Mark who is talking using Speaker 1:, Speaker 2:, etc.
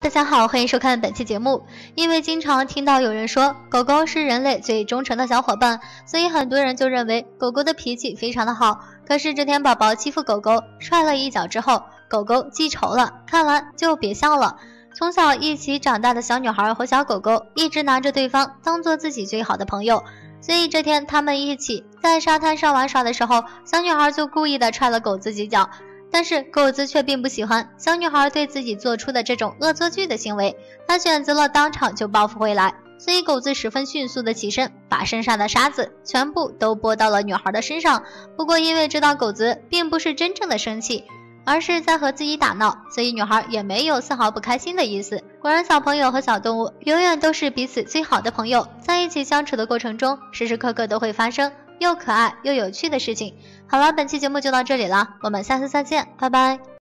Speaker 1: 大家好，欢迎收看本期节目。因为经常听到有人说狗狗是人类最忠诚的小伙伴，所以很多人就认为狗狗的脾气非常的好。可是这天宝宝欺负狗狗，踹了一脚之后，狗狗记仇了，看完就别笑了。从小一起长大的小女孩和小狗狗一直拿着对方当做自己最好的朋友，所以这天他们一起在沙滩上玩耍的时候，小女孩就故意的踹了狗子几脚。但是狗子却并不喜欢小女孩对自己做出的这种恶作剧的行为，他选择了当场就报复回来。所以狗子十分迅速的起身，把身上的沙子全部都拨到了女孩的身上。不过因为知道狗子并不是真正的生气，而是在和自己打闹，所以女孩也没有丝毫不开心的意思。果然小朋友和小动物永远都是彼此最好的朋友，在一起相处的过程中，时时刻刻都会发生又可爱又有趣的事情。好了，本期节目就到这里了，我们下次再见，拜拜。